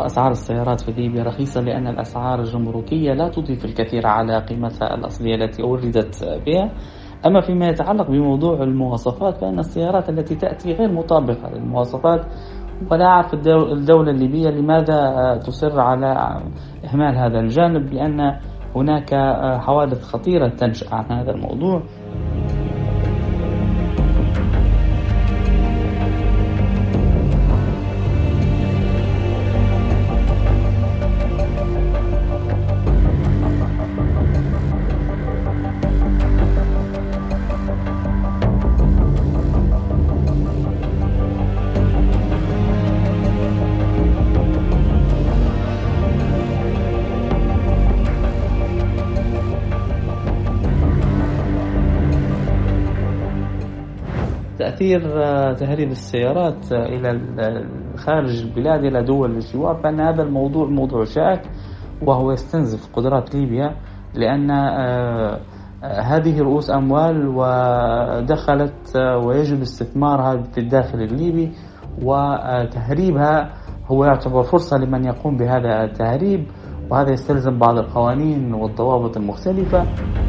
أسعار السيارات في ليبيا رخيصة لأن الأسعار الجمركية لا تضيف الكثير على قيمتها الأصلية التي أوردت بها. أما فيما يتعلق بموضوع المواصفات فإن السيارات التي تأتي غير مطابقة للمواصفات، ولا أعرف الدولة الليبية لماذا تصر على إهمال هذا الجانب، لأن هناك حوادث خطيرة تنشأ عن هذا الموضوع. تأثير تهريب السيارات إلى خارج البلاد إلى دول الجوار، فإن هذا الموضوع موضوع شائك وهو يستنزف قدرات ليبيا، لأن هذه رؤوس أموال ودخلت ويجب استثمارها في الداخل الليبي، وتهريبها هو يعتبر فرصة لمن يقوم بهذا التهريب، وهذا يستلزم بعض القوانين والضوابط المختلفة.